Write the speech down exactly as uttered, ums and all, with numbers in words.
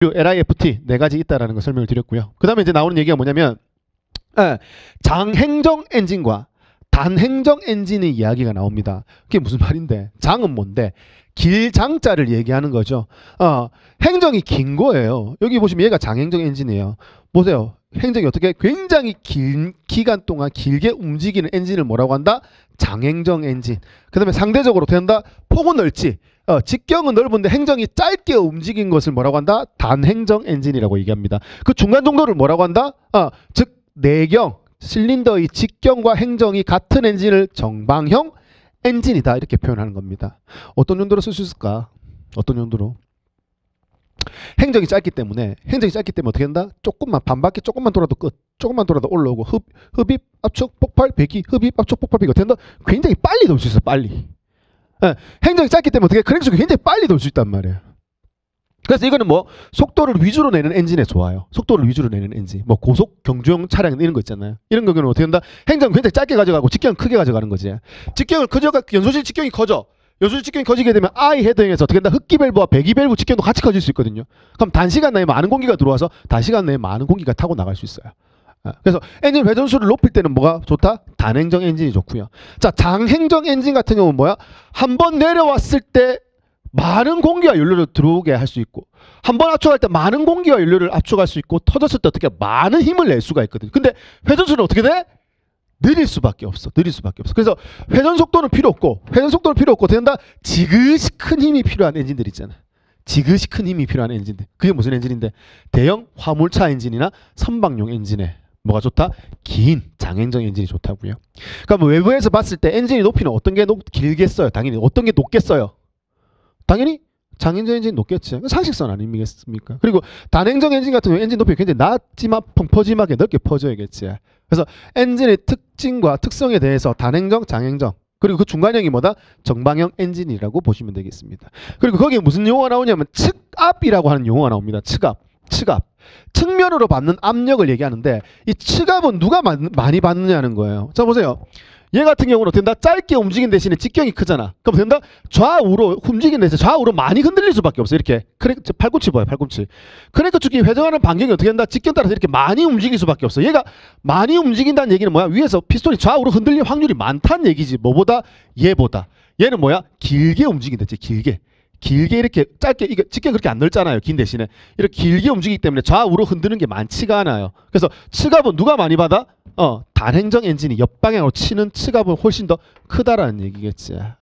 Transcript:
엘아이에프티 네 가지 있다라는 걸 설명을 드렸고요. 그 다음에 이제 나오는 얘기가 뭐냐면 에, 장행정 엔진과 단행정 엔진의 이야기가 나옵니다. 그게 무슨 말인데? 장은 뭔데? 길장자를 얘기하는 거죠. 어, 행정이 긴 거예요. 여기 보시면 얘가 장행정 엔진이에요. 보세요. 행정이 어떻게 굉장히 긴 기간 동안 길게 움직이는 엔진을 뭐라고 한다? 장행정 엔진. 그 다음에 상대적으로 된다? 폭은 넓지. 어, 직경은 넓은데 행정이 짧게 움직인 것을 뭐라고 한다? 단행정 엔진이라고 얘기합니다. 그 중간 정도를 뭐라고 한다? 어, 즉 내경, 실린더의 직경과 행정이 같은 엔진을 정방형 엔진이다 이렇게 표현하는 겁니다. 어떤 용도로 쓸 수 있을까? 어떤 용도로? 행정이 짧기 때문에 행정이 짧기 때문에 어떻게 된다? 조금만 반바퀴 조금만 돌아도 끝. 조금만 돌아도 올라오고 흡, 흡입, 압축, 폭발, 배기, 흡입, 압축, 폭발, 배기가 된다? 굉장히 빨리 돌 수 있어. 빨리. 예, 행정이 짧기 때문에 어떻게 크랭크 속이 굉장히 빨리 돌 수 있단 말이에요. 그래서 이거는 뭐 속도를 위주로 내는 엔진에 좋아요. 속도를 위주로 내는 엔진. 뭐 고속 경주용 차량 이런 거 있잖아요. 이런 경우는 어떻게 된다? 행정 굉장히 짧게 가져가고 직경은 크게 가져가는 거지. 직경을 커져가 연소실 직경이 커져. 연소실 직경이 커지게 되면 I 헤더링에서 어떻게 된다? 흡기 밸브와 배기 밸브 직경도 같이 커질 수 있거든요. 그럼 단시간 내에 많은 공기가 들어와서 단시간 내에 많은 공기가 타고 나갈 수 있어요. 그래서 엔진 회전수를 높일 때는 뭐가 좋다? 단행정 엔진이 좋고요. 자, 장행정 엔진 같은 경우는 뭐야? 한번 내려왔을 때 많은 공기와 연료를 들어오게 할 수 있고 한 번 압축할 때 많은 공기와 연료를 압축할 수 있고 터졌을 때 어떻게 많은 힘을 낼 수가 있거든요. 근데 회전수는 어떻게 돼? 느릴 수밖에 없어. 느릴 수밖에 없어. 그래서 회전 속도는 필요 없고 회전 속도는 필요 없고 된다. 지그시 큰 힘이 필요한 엔진들 있잖아. 지그시 큰 힘이 필요한 엔진들. 그게 무슨 엔진인데? 대형 화물차 엔진이나 선박용 엔진에 뭐가 좋다? 긴 장행정 엔진이 좋다고요. 그러니까 외부에서 봤을 때 엔진이 높이는 어떤 게 높, 길겠어요? 당연히 어떤 게 높겠어요? 당연히 장행정 엔진이 높겠지. 상식선 아니겠습니까? 그리고 단행정 엔진 같은 경우 엔진 높이가 굉장히 낮지만 펑퍼짐하게 넓게 퍼져야겠지. 그래서 엔진의 특징과 특성에 대해서 단행정, 장행정 그리고 그 중간형이 뭐다? 정방형 엔진이라고 보시면 되겠습니다. 그리고 거기에 무슨 용어가 나오냐면 측압이라고 하는 용어가 나옵니다. 측압. 측압. 측면으로 받는 압력을 얘기하는데 이 측압은 누가 많이 받느냐는 거예요. 자 보세요. 얘 같은 경우는 어떻게 된다? 짧게 움직인 대신에 직경이 크잖아. 그럼 된다? 좌우로 움직인 대신에 좌우로 많이 흔들릴 수밖에 없어. 이렇게 크랭크 팔꿈치 봐요. 팔꿈치. 크랭크 축이 회전하는 반경이 어떻게 된다? 직경 따라서 이렇게 많이 움직일 수밖에 없어. 얘가 많이 움직인다는 얘기는 뭐야? 위에서 피스톤이 좌우로 흔들릴 확률이 많다는 얘기지. 뭐보다? 얘보다. 얘는 뭐야? 길게 움직인댔지. 길게. 길게 이렇게 짧게 이게 직경 그렇게 안 넓잖아요. 긴 대신에 이렇게 길게 움직이기 때문에 좌우로 흔드는 게 많지가 않아요. 그래서 측압은 누가 많이 받아? 어, 단행정 엔진이 옆방향으로 치는 측압은 훨씬 더 크다라는 얘기겠지.